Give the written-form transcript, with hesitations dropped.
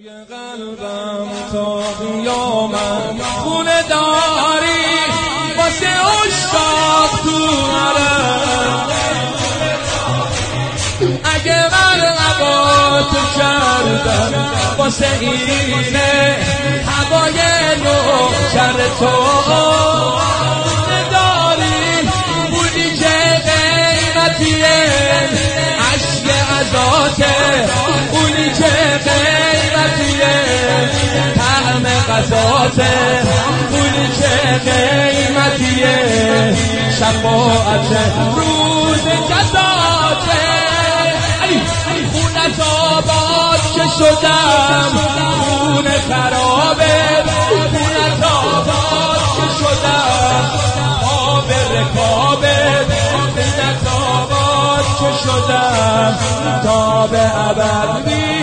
قلبم تا قیامت خونه داری واسه عشاق تو عرب. اگه من عباتو کردم واسه اینه هوای نوکر تو نداری بودی که قیمتیه عشق عزاته اونی که قیمتیه طعم غذاته اونی که قیمتیه شفاعت روز جزاته. خونت آباد که شدم خون خرابه خونت آباد که شدم آب رکابه خونت آباد که شدم تا به ابد